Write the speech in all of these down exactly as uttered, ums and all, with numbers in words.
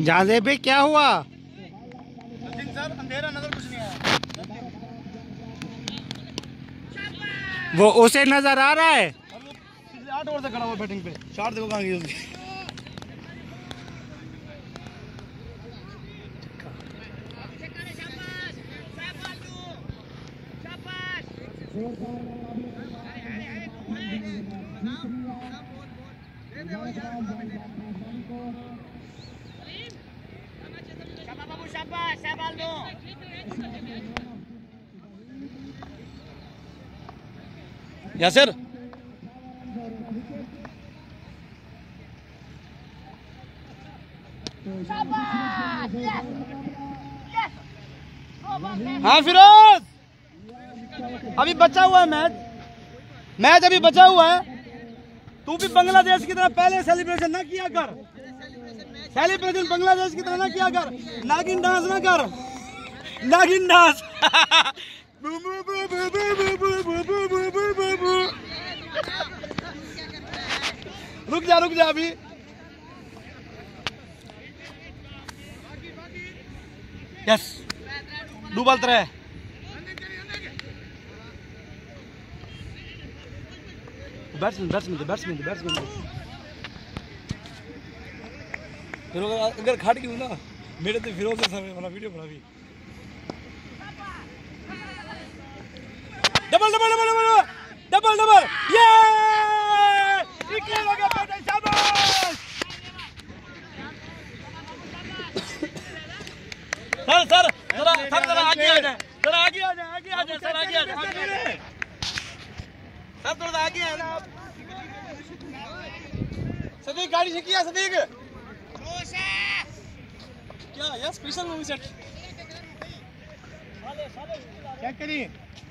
जादे पे क्या हुआ? सर अंधेरा नजर कुछ नहीं आया। वो उसे नजर आ रहा है। पिछले आठ ओवर से खड़ा हुआ बैटिंग पे, शॉट देखो कहाँ गई उसकी। यासिर हाँ फिरोज, अभी बचा हुआ है मैच मैच अभी बचा हुआ है। तू भी बांग्लादेश की तरह पहले सेलिब्रेशन ना किया कर, सेलिब्रेशन बांग्लादेश की तरह ना किया कर, नागिन डांस ना कर, नागिन डांस। रुक जा रुक जा अभी। यस डूबल तरह बैट्समैन बैट्समैन बैट्समैन बैट्समैन फिर अगर खाट गई ना मेरे तो फिरोज से समय वाला वीडियो बना भी। Double double double double double double ये हो गया बेटा, शाबाश। सर सर जरा सर जरा आगे आ जाए, जरा आगे आ जाए, आगे आ जाए सर, आगे आ जाए सर, थोड़ा आगे है ना आप। सदीक गाड़ी से किया सदीक क्या यार स्पेशल मूवी सेट चेक करिए।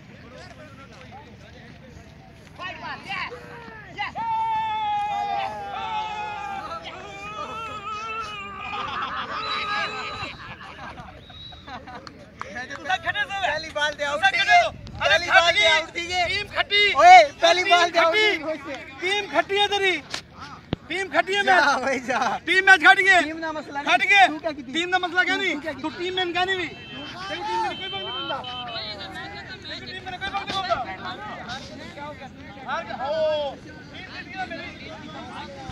पहली बाल दे आउट, पहली बाल दे आउट दीजिए। टीम खट्टी, ओए पहली बाल दे आउट, टीम खट्टी है तेरी, टीम खट्टी है। मैच भाई जा, टीम मैच खट गए, टीम ना मसला खट गए, टीम ना मसला क्या नहीं, तू टीम में क्या नहीं भी, तेरी टीम में कोई बात नहीं बंदा, तेरी टीम में कोई बात नहीं बंदा। हार गया ओ टीम जीत गया मेरी।